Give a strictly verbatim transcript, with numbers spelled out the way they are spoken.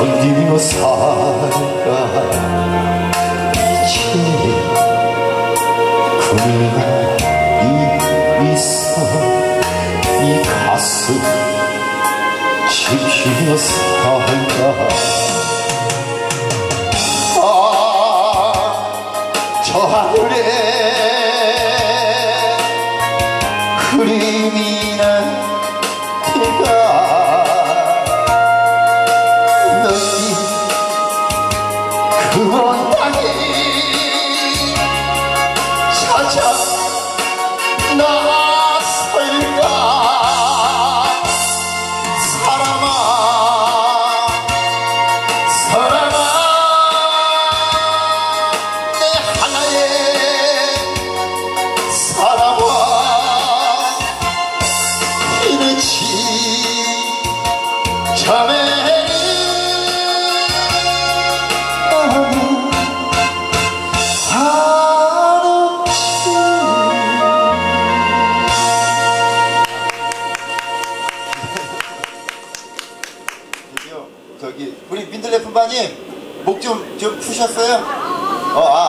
견디며 살아 이제 그네가 있어 이 가슴 지키며 살아. 아, 저 하늘에 그림이 난 내가 너희 그런 땅에 찾아 나설까. 사람아 사람아 내 하나의 사람아 이르지 자매는 나는 하는지. 저기 우리 민들레 품바님 목 좀 좀 푸셨어요? 어, 아.